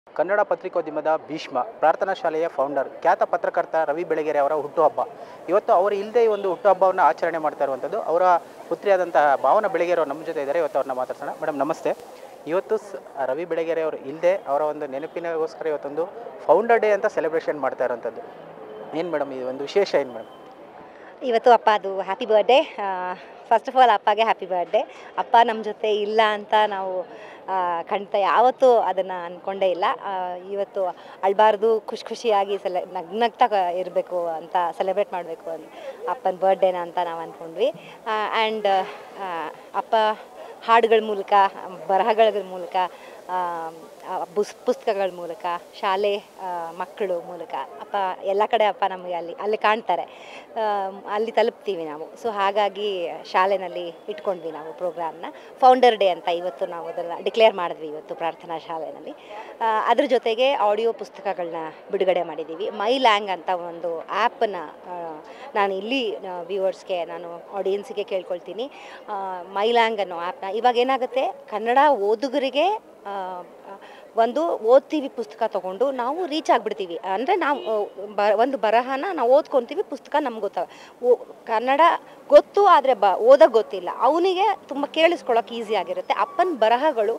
ಕನ್ನಡ ಪತ್ರಿಕೋದ್ಯಮದ ಭೀಷ್ಮ ಪ್ರಾರ್ಥನಾ ಶಾಲೆಯ ಫೌಂಡರ್ ಖ್ಯಾತ ಪತ್ರಕರ್ತ ರವಿ ಬೆಳಗೆರೆ ಅವರ ಹುಟ್ಟುಹಬ್ಬ. ಇವತ್ತು ಅವರು ಇಲ್ಲದೆ ಈ ಒಂದು ಹುಟ್ಟುಹಬ್ಬವನ್ನು ಆಚರಣೆ ಮಾಡ್ತಾ ಇರುವಂಥದ್ದು. ಅವರ ಪುತ್ರಿಯಾದಂತಹ ಭಾವನಾ ಬೆಳಗೆರೆ ಅವರು ನಮ್ಮ ಜೊತೆ ಇದ್ದಾರೆ. ಇವತ್ತು ಅವ್ರನ್ನ ಮಾತಾಡ್ಸೋಣ. ಮೇಡಮ್ ನಮಸ್ತೆ. ಇವತ್ತು ರವಿ ಬೆಳಗೆರೆ ಅವರು ಇಲ್ಲದೆ ಅವರ ಒಂದು ನೆನಪಿನಗೋಸ್ಕರ ಇವತ್ತೊಂದು ಫೌಂಡರ್ ಡೇ ಅಂತ ಸೆಲೆಬ್ರೇಷನ್ ಮಾಡ್ತಾ ಇರೋವಂಥದ್ದು. ಏನು ಮೇಡಮ್ ಈ ಒಂದು ವಿಶೇಷ ಏನು ಮೇಡಮ್? ಇವತ್ತು ಅಪ್ಪ ಅದು happy birthday. First of all ಅಪ್ಪಗೆ ಹ್ಯಾಪಿ ಬರ್ಡೇ. ಅಪ್ಪ ನಮ್ಮ ಜೊತೆ ಇಲ್ಲ ಅಂತ ನಾವು ಖಂಡಿತ ಯಾವತ್ತೂ ಅದನ್ನು ಅಂದ್ಕೊಂಡೇ ಇಲ್ಲ. ಇವತ್ತು ಅಳಬಾರ್ದು, ಖುಷಿಯಾಗಿ ನಗ್ನಗ್ತಾ ಇರಬೇಕು ಅಂತ ಸೆಲೆಬ್ರೇಟ್ ಮಾಡಬೇಕು ಅಪ್ಪನ ಬರ್ಡೇನ ಅಂತ ನಾವು ಅಂದ್ಕೊಂಡ್ವಿ. ಆ್ಯಂಡ್ ಅಪ್ಪ ಹಾಡುಗಳ ಮೂಲಕ, ಬರಹಗಳ ಮೂಲಕ, ಪುಸ್ತಕಗಳ ಮೂಲಕ, ಶಾಲೆ ಮಕ್ಕಳು ಮೂಲಕ ಅಪ್ಪ ಎಲ್ಲ ಕಡೆ ಅಪ್ಪ ನಮಗೆ ಅಲ್ಲಿ ಕಾಣ್ತಾರೆ, ಅಲ್ಲಿ ತಲುಪ್ತೀವಿ ನಾವು. ಸೊ ಹಾಗಾಗಿ ಶಾಲೆಯಲ್ಲಿ ಇಟ್ಕೊಂಡ್ವಿ ನಾವು ಪ್ರೋಗ್ರಾಮ್ನ. ಫೌಂಡರ್ ಡೇ ಅಂತ ಇವತ್ತು ನಾವು ಅದನ್ನು ಡಿಕ್ಲೇರ್ ಮಾಡಿದ್ವಿ ಇವತ್ತು ಪ್ರಾರ್ಥನಾ ಶಾಲೆಯಲ್ಲಿ. ಅದ್ರ ಜೊತೆಗೆ ಆಡಿಯೋ ಪುಸ್ತಕಗಳನ್ನ ಬಿಡುಗಡೆ ಮಾಡಿದ್ದೀವಿ. ಮೈ ಲ್ಯಾಂಗ್ ಅಂತ ಒಂದು ಆ್ಯಪನ್ನು ನಾನು ಇಲ್ಲಿ ವ್ಯೂವರ್ಸ್ಗೆ, ನಾನು ಆಡಿಯನ್ಸಿಗೆ ಕೇಳ್ಕೊಳ್ತೀನಿ. ಮೈ ಲ್ಯಾಂಗ್ ಅನ್ನೋ ಆ್ಯಪ್ನ ಇವಾಗ ಏನಾಗುತ್ತೆ, ಕನ್ನಡ ಓದುಗರಿಗೆ ಒಂದು ಓದ್ತೀವಿ, ಪುಸ್ತಕ ತೊಗೊಂಡು ನಾವು ರೀಚ್ ಆಗಿಬಿಡ್ತೀವಿ. ಅಂದರೆ ನಾವು ಒಂದು ಬರಹನ ನಾವು ಓದ್ಕೊತೀವಿ, ಪುಸ್ತಕ ನಮ್ಗೆ ಕನ್ನಡ ಗೊತ್ತು, ಆದರೆ ಓದೋಕ್ಕೆ ಗೊತ್ತಿಲ್ಲ. ಅವನಿಗೆ ತುಂಬ ಕೇಳಿಸ್ಕೊಳ್ಳೋಕೆ ಈಸಿ ಆಗಿರುತ್ತೆ. ಅಪ್ಪನ ಬರಹಗಳು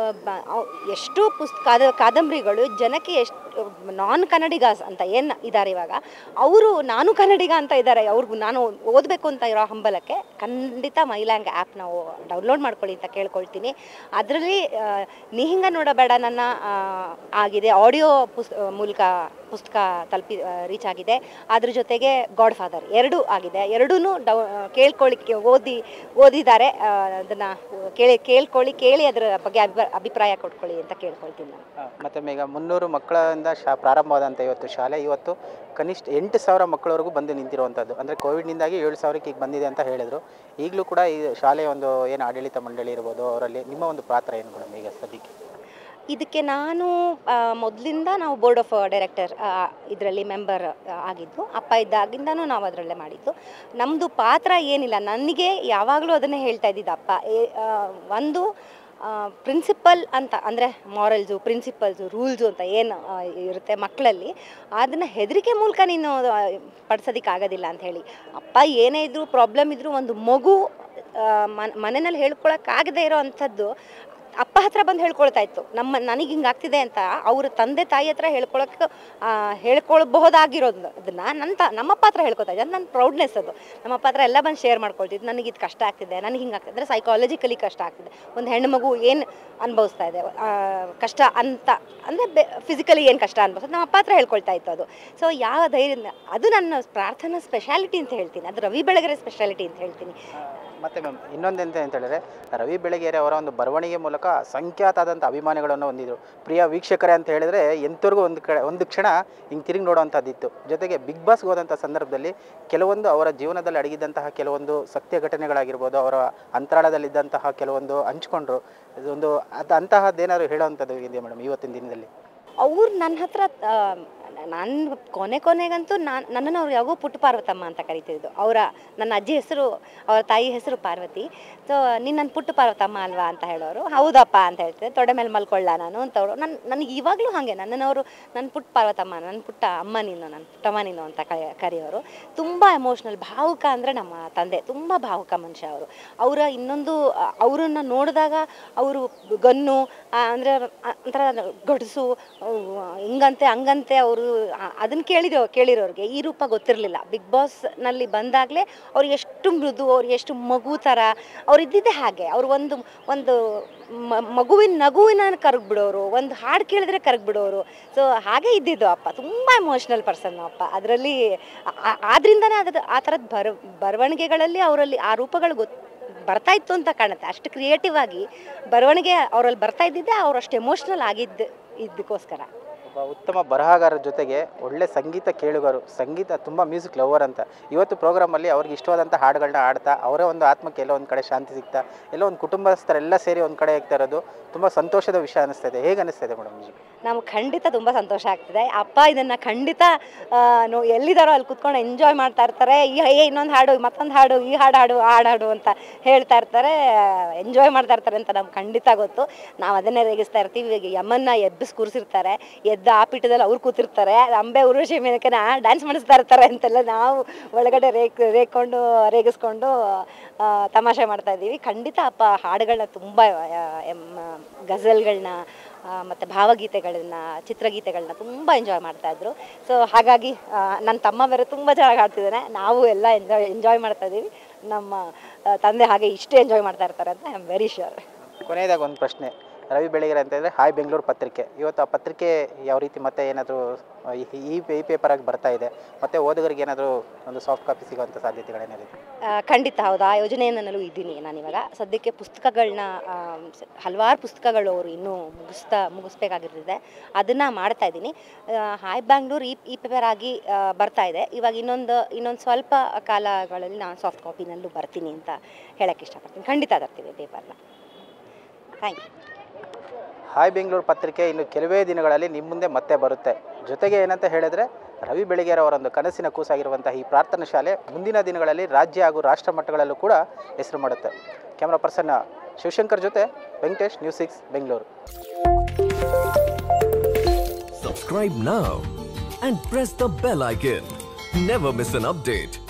ಎಷ್ಟು ಕಾದಂಬರಿಗಳು ಜನಕ್ಕೆ ಎಷ್ಟು ನಾನ್ ಕನ್ನಡಿಗಾಸ್ ಅಂತ ಏನು ಇದ್ದಾರೆ ಇವಾಗ, ಅವರು ನಾನು ಕನ್ನಡಿಗ ಅಂತ ಇದ್ದಾರೆ, ಅವ್ರಿಗೂ ನಾನು ಓದಬೇಕು ಅಂತ ಇರೋ ಹಂಬಲಕ್ಕೆ ಖಂಡಿತ ಮೈಲ್ಯಾಂಗ್ ಆ್ಯಪ್ ನಾವು ಡೌನ್ಲೋಡ್ ಮಾಡ್ಕೊಳ್ಳಿ ಅಂತ ಕೇಳ್ಕೊಳ್ತೀನಿ. ಅದರಲ್ಲಿ ನೀ ಹಿಂಗೆ ನೋಡಬೇಡ ನನ್ನ ಆಗಿದೆ, ಆಡಿಯೋ ಮೂಲಕ ಪುಸ್ತಕ ರೀಚ್ ಆಗಿದೆ. ಅದ್ರ ಜೊತೆಗೆ ಗಾಡ್ ಫಾದರ್ ಎರಡೂ ಆಗಿದೆ. ಎರಡೂ ಕೇಳ್ಕೊಳ್ಳಿಕ್ಕೆ ಓದಿದ್ದಾರೆ. ಅದನ್ನು ಕೇಳಿ ಅದರ ಬಗ್ಗೆ ಅಭಿಪ್ರಾಯ ಕೊಟ್ಕೊಳ್ಳಿ ಅಂತ ಕೇಳ್ಕೊಳ್ತೀನಿ ನಾನು. ಮತ್ತು ಈಗ 300 ಮಕ್ಕಳಿಂದ ಪ್ರಾರಂಭವಾದಂಥ ಇವತ್ತು ಶಾಲೆ ಇವತ್ತು ಕನಿಷ್ಠ 8,000 ಮಕ್ಕಳವರೆಗೂ ಬಂದು ನಿಂತಿರುವಂಥದ್ದು. ಅಂದರೆ ಕೋವಿಡ್ನಿಂದಾಗಿ 7,000ಕ್ಕೆ ಈಗ ಬಂದಿದೆ ಅಂತ ಹೇಳಿದರು. ಈಗಲೂ ಕೂಡ ಈ ಶಾಲೆಯ ಒಂದು ಏನು ಆಡಳಿತ ಮಂಡಳಿ ಇರ್ಬೋದು, ಅವರಲ್ಲಿ ನಿಮ್ಮ ಒಂದು ಪಾತ್ರ ಏನು ಮೇಡಮ್ ಈಗ ಸದ್ಯಕ್ಕೆ? ಇದಕ್ಕೆ ನಾನು ಮೊದಲಿಂದ ನಾವು ಬೋರ್ಡ್ ಆಫ್ ಡೈರೆಕ್ಟರ್ ಇದರಲ್ಲಿ ಮೆಂಬರ್ ಆಗಿದ್ದು. ಅಪ್ಪ ಇದ್ದಾಗಿಂದನೂ ನಾವು ಅದರಲ್ಲೇ ಮಾಡಿದ್ದು. ನಮ್ಮದು ಪಾತ್ರ ಏನಿಲ್ಲ. ನನಗೆ ಯಾವಾಗಲೂ ಅದನ್ನೇ ಹೇಳ್ತಾ ಇದ್ದಿದ್ದು ಅಪ್ಪ, ಒಂದು ಪ್ರಿನ್ಸಿಪಲ್ ಅಂತ ಅಂದರೆ ಮಾರಲ್ಸು, ಪ್ರಿನ್ಸಿಪಲ್ಸು, ರೂಲ್ಸು ಅಂತ ಏನು ಇರುತ್ತೆ ಮಕ್ಕಳಲ್ಲಿ, ಅದನ್ನು ಹೆದರಿಕೆ ಮೂಲಕ ನೀನು ಪಡಿಸೋದಕ್ಕಾಗೋದಿಲ್ಲ ಅಂತ ಹೇಳಿ. ಅಪ್ಪ ಏನೇ ಇದ್ದರೂ, ಪ್ರಾಬ್ಲಮ್ ಇದ್ದರೂ, ಒಂದು ಮಗು ಮನೆಯಲ್ಲಿ ಹೇಳ್ಕೊಳಕ್ಕಾಗದೇ ಇರೋ ಅಂಥದ್ದು ಅಪ್ಪ ಹತ್ರ ಬಂದು ಹೇಳ್ಕೊಳ್ತಾ ಇತ್ತು. ನನಗೆ ಹಿಂಗೆ ಆಗ್ತಿದೆ ಅಂತ ಅವ್ರ ತಂದೆ ತಾಯಿ ಹತ್ರ ಹೇಳ್ಕೊಳ್ಬಹುದಾಗಿರೋದು ಅದನ್ನು ನಮ್ಮಪ್ಪ ಹತ್ರ ಹೇಳ್ಕೊತಾ ಇದ್ದೆ. ಅದು ನನ್ನ ಪ್ರೌಡ್ನೆಸ್. ಅದು ನಮ್ಮಪ್ಪ ಹತ್ರ ಎಲ್ಲ ಬಂದು ಶೇರ್ ಮಾಡ್ಕೊಳ್ತಿದ್ದು. ನನಗೆ ಇದು ಕಷ್ಟ ಆಗ್ತಿದೆ, ನನಗೆ ಹಿಂಗೆ ಆಗ್ತಿದೆ, ಅಂದರೆ ಸೈಕಾಲಜಿಕಲಿ ಕಷ್ಟ ಆಗ್ತಿದೆ, ಒಂದು ಹೆಣ್ಣು ಮಗು ಏನು ಅನುಭವಿಸ್ತಾ ಇದೆ ಕಷ್ಟ ಅಂತ, ಅಂದರೆ ಫಿಸಿಕಲಿ ಏನು ಕಷ್ಟ ಅನ್ಭವಿಸ್ತದೆ, ನಮ್ಮ ಅಪ್ಪ ಹತ್ರ ಹೇಳ್ಕೊಳ್ತಾ ಇತ್ತು ಅದು. ಸೊ ಯಾವ ಧೈರ್ಯ, ಅದು ನನ್ನ ಪ್ರಾರ್ಥನಾ ಸ್ಪೆಷಾಲಿಟಿ ಅಂತ ಹೇಳ್ತೀನಿ. ಅದು ರವಿ ಬೆಳಗೆರೆ ಸ್ಪೆಷಾಲಿಟಿ ಅಂತ ಹೇಳ್ತೀನಿ. ಮತ್ತು ಮ್ಯಾಮ್ ಇನ್ನೊಂದೆಂತ ಹೇಳಿದ್ರೆ, ರವಿ ಬೆಳಗೆರೆ ಅವರ ಒಂದು ಬರವಣಿಗೆ ಮೂಲಕ ಸಂಖ್ಯಾತಾದಂಥ ಅಭಿಮಾನಿಗಳನ್ನು ಹೊಂದಿದ್ರು. ಪ್ರಿಯ ವೀಕ್ಷಕರೇ ಅಂತ ಹೇಳಿದರೆ ಎಂಥವ್ರಿಗೂ ಒಂದು ಕ್ಷಣ ಹಿಂಗೆ ತಿರುಗಿ ನೋಡೋವಂಥದ್ದಿತ್ತು. ಜೊತೆಗೆ ಬಿಗ್ ಬಾಸ್ಗೆ ಹೋದಂಥ ಸಂದರ್ಭದಲ್ಲಿ ಕೆಲವೊಂದು ಅವರ ಜೀವನದಲ್ಲಿ ಅಡಗಿದ್ದಂತಹ ಕೆಲವೊಂದು ಸತ್ಯ ಘಟನೆಗಳಾಗಿರ್ಬೋದು, ಅವರ ಅಂತರಾಳದಲ್ಲಿದ್ದಂತಹ ಕೆಲವೊಂದು ಹಂಚ್ಕೊಂಡ್ರು. ಇದೊಂದು ಅಂತಹದ್ದೇನಾದ್ರು ಹೇಳೋವಂಥದ್ದು ಇದೆಯಾ ಮೇಡಮ್ ಇವತ್ತಿನ ದಿನದಲ್ಲಿ? ಅವ್ರು ನನ್ನ ಹತ್ರ ನಾನು ಕೊನೆಗಂತೂ ನನ್ನನ್ನು ಅವ್ರು ಯಾವಾಗೂ ಪುಟ್ಟ ಪಾರ್ವತಮ್ಮ ಅಂತ ಕರಿತಿದ್ದು. ನನ್ನ ಅಜ್ಜಿ ಹೆಸರು, ಅವರ ತಾಯಿ ಹೆಸರು ಪಾರ್ವತಿ. ಸೊ ನೀನು ನನ್ನ ಪುಟ್ಟ ಪಾರ್ವತಮ್ಮ ಅಲ್ವಾ ಅಂತ ಹೇಳೋರು. ಹೌದಪ್ಪ ಅಂತ ಹೇಳ್ತಿದ್ದೆ. ತೊಡೆ ಮೇಲೆ ಮಲ್ಕೊಳ್ಳ ನಾನು ಅಂತವ್ರು. ನನಗೆ ಇವಾಗಲೂ ಹಾಗೆ ನನ್ನವರು ನನ್ನ ಪುಟ್ಟ ಪಾರ್ವತಮ್ಮ, ನನ್ನ ಪುಟ್ಟ ಅಮ್ಮ ನೀನು, ನನ್ನ ಪುಟ್ಟಮ್ಮ ನೀನು ಅಂತ ಕರೆಯೋರು. ತುಂಬ ಎಮೋಷ್ನಲ್, ಭಾವುಕ ಅಂದರೆ ನಮ್ಮ ತಂದೆ ತುಂಬ ಭಾವುಕ ಮನುಷ್ಯ ಅವರು. ಅವರ ಇನ್ನೊಂದು, ಅವರನ್ನು ನೋಡಿದಾಗ ಅವರು ಗನ್ನು ಅಂದರೆ ಒಂಥರ ಗಡ್ಸು, ಹಿಂಗಂತೆ ಹಂಗಂತೆ, ಅವರು ಅದನ್ನು ಕೇಳಿರೋರಿಗೆ ಈ ರೂಪ ಗೊತ್ತಿರಲಿಲ್ಲ. ಬಿಗ್ ಬಾಸ್ನಲ್ಲಿ ಬಂದಾಗಲೇ ಅವ್ರು ಎಷ್ಟು ಮೃದು, ಅವ್ರು ಎಷ್ಟು ಮಗು ಥರ ಅವ್ರು ಇದ್ದಿದ್ದೆ ಹಾಗೆ. ಅವರು ಒಂದು ನಗುವಿನ ಕರಗ್ಬಿಡೋರು, ಒಂದು ಹಾಡು ಕೇಳಿದ್ರೆ ಕರಗ್ಬಿಡೋರು. ಸೊ ಹಾಗೆ ಇದ್ದಿದ್ದು ಅಪ್ಪ. ತುಂಬ ಎಮೋಷ್ನಲ್ ಪರ್ಸನ್ ಅಪ್ಪ. ಅದರಲ್ಲಿ ಆದ್ರಿಂದನೇ ಆ ಥರದ ಬರವಣಿಗೆಗಳಲ್ಲಿ ಅವರಲ್ಲಿ ಆ ರೂಪಗಳು ಬರ್ತಾ ಇತ್ತು ಅಂತ ಕಾಣುತ್ತೆ. ಅಷ್ಟು ಕ್ರಿಯೇಟಿವ್ ಆಗಿ ಬರವಣಿಗೆ ಅವರಲ್ಲಿ ಬರ್ತಾ ಇದ್ದಿದ್ದೆ, ಅವ್ರು ಅಷ್ಟು ಎಮೋಷ್ನಲ್ ಇದಕ್ಕೋಸ್ಕರ. ಉತ್ತಮ ಬರಹಗಾರರ ಜೊತೆಗೆ ಒಳ್ಳೆ ಸಂಗೀತ ಕೇಳುಗರು, ಸಂಗೀತ ತುಂಬ ಮ್ಯೂಸಿಕ್ ಲವರ್ ಅಂತ. ಇವತ್ತು ಪ್ರೋಗ್ರಾಮಲ್ಲಿ ಅವ್ರಿಗೆ ಇಷ್ಟವಾದಂಥ ಹಾಡುಗಳನ್ನ ಆಡ್ತಾ ಅವರೇ ಒಂದು ಆತ್ಮಕ್ಕೆ ಎಲ್ಲೋ ಒಂದು ಕಡೆ ಶಾಂತಿ ಸಿಗ್ತಾ, ಎಲ್ಲೋ ಒಂದು ಕುಟುಂಬಸ್ಥರೆಲ್ಲ ಸೇರಿ ಒಂದು ಕಡೆ ಆಗ್ತಾ ಇರೋದು ತುಂಬ ಸಂತೋಷದ ವಿಷಯ ಅನ್ನಿಸ್ತಾ ಇದೆ. ಹೇಗೆ ಅನ್ನಿಸ್ತಾ ಇದೆ ಮೇಡಮ್? ನಮ್ಗೆ ಖಂಡಿತ ತುಂಬ ಸಂತೋಷ ಆಗ್ತಿದೆ. ಅಪ್ಪ ಇದನ್ನು ಖಂಡಿತ ಎಲ್ಲಿದ್ದಾರೋ ಅಲ್ಲಿ ಕುತ್ಕೊಂಡು ಎಂಜಾಯ್ ಮಾಡ್ತಾ ಇರ್ತಾರೆ. ಇನ್ನೊಂದು ಹಾಡು, ಮತ್ತೊಂದು ಹಾಡು, ಈ ಹಾಡು ಹಾಡು ಅಂತ ಹೇಳ್ತಾ ಇರ್ತಾರೆ, ಎಂಜಾಯ್ ಮಾಡ್ತಾ ಇರ್ತಾರೆ ಅಂತ ನಮ್ಗೆ ಖಂಡಿತ ಗೊತ್ತು. ನಾವು ಅದನ್ನೇ ರೇಗಿಸ್ತಾ ಇರ್ತೀವಿ. ಈಗ ಯಮ್ಮನ್ನ ಎಬ್ಬಿಸಿ ಕೂರಿಸಿರ್ತಾರೆ, ಎದ್ದು ಆ ಪೀಠದಲ್ಲಿ ಅವ್ರು ಕೂತಿರ್ತಾರೆ, ಅಂಬೆ ಉರ್ವಶಿ ಮೇನಕನ ಡ್ಯಾನ್ಸ್ ಮಾಡಿಸ್ತಾ ಇರ್ತಾರೆ ಅಂತೆಲ್ಲ ನಾವು ಒಳಗಡೆ ರೇಗಿಸ್ಕೊಂಡು ತಮಾಷೆ ಮಾಡ್ತಾ ಇದ್ದೀವಿ. ಖಂಡಿತ ಅಪ್ಪ ಹಾಡುಗಳನ್ನ ತುಂಬ ಗಜಲ್ಗಳನ್ನ ಮತ್ತು ಭಾವಗೀತೆಗಳನ್ನ, ಚಿತ್ರಗೀತೆಗಳನ್ನ ತುಂಬ ಎಂಜಾಯ್ ಮಾಡ್ತಾಯಿದ್ರು. ಸೊ ಹಾಗಾಗಿ ನನ್ನ ತಮ್ಮ ಬೇರೆ ತುಂಬ ಚೆನ್ನಾಗಿ ಹಾಡ್ತಿದ್ದಾನೆ, ನಾವು ಎಲ್ಲ ಎಂಜಾಯ್ ಮಾಡ್ತಾ ಇದ್ದೀವಿ. ನಮ್ಮ ತಂದೆ ಹಾಗೆ ಇಷ್ಟೇ ಎಂಜಾಯ್ ಮಾಡ್ತಾ ಇರ್ತಾರೆ ಅಂತ ಐ ಆಮ್ ವೆರಿ ಶ್ಯೂರ್. ಕೊನೆಯದಾಗಿ ಒಂದು ಪ್ರಶ್ನೆ, ರವಿ ಬೆಳಗೆರೆ ಅಂತಂದರೆ ಹಾಯ್ ಬೆಂಗಳೂರು ಪತ್ರಿಕೆ, ಇವತ್ತು ಆ ಪತ್ರಿಕೆ ಯಾವ ರೀತಿ ಮತ್ತೆ ಏನಾದರೂ ಈ ಪೇಪರಾಗಿ ಬರ್ತಾ ಇದೆ, ಮತ್ತು ಓದುಗರಿಗೆ ಏನಾದರೂ ಒಂದು ಸಾಫ್ಟ್ ಕಾಪಿ ಸಿಗುವಂಥ ಸಾಧ್ಯತೆಗಳೇನಿದೆ? ಖಂಡಿತ ಹೌದು, ಆ ಯೋಜನೆಯಲ್ಲೂ ಇದ್ದೀನಿ ನಾನಿವಾಗ. ಸದ್ಯಕ್ಕೆ ಪುಸ್ತಕಗಳನ್ನ ಹಲವಾರು ಪುಸ್ತಕಗಳು ಅವರು ಇನ್ನೂ ಮುಗಿಸ್ಬೇಕಾಗಿರ್ತದೆ, ಅದನ್ನು ಮಾಡ್ತಾ ಇದ್ದೀನಿ. ಹಾಯ್ ಬ್ಯಾಂಗ್ಳೂರ್ ಈ ಪೇಪರ್ ಆಗಿ ಬರ್ತಾ ಇದೆ. ಇವಾಗ ಇನ್ನೊಂದು ಸ್ವಲ್ಪ ಕಾಲಗಳಲ್ಲಿ ನಾನು ಸಾಫ್ಟ್ ಕಾಪಿನಲ್ಲೂ ಬರ್ತೀನಿ ಅಂತ ಹೇಳೋಕ್ಕೆ ಇಷ್ಟಪಡ್ತೀನಿ. ಖಂಡಿತ ತರ್ತೀವಿ ಪೇಪರ್ನ. Thank you. ಹಾಯ್ ಬೆಂಗಳೂರು ಪತ್ರಿಕೆ ಇನ್ನು ಕೆಲವೇ ದಿನಗಳಲ್ಲಿ ನಿಮ್ಮ ಮುಂದೆ ಮತ್ತೆ ಬರುತ್ತೆ. ಜೊತೆಗೆ ಏನಂತ ಹೇಳಿದ್ರೆ, ರವಿ ಬೆಳಗೆರೆ ಅವರೊಂದು ಕನಸಿನ ಕೂಸಾಗಿರುವಂಥ ಈ ಪ್ರಾರ್ಥನಾ ಶಾಲೆ ಮುಂದಿನ ದಿನಗಳಲ್ಲಿ ರಾಜ್ಯ ಹಾಗೂ ರಾಷ್ಟ್ರ ಮಟ್ಟಗಳಲ್ಲೂ ಕೂಡ ಹೆಸರು ಮಾಡುತ್ತೆ. ಕ್ಯಾಮ್ರಾ ಪರ್ಸನ್ ಶಿವಶಂಕರ್ ಜೊತೆ Venkatesh, news 6 Bengaluru. Subscribe now and press the bell icon. Never miss an update.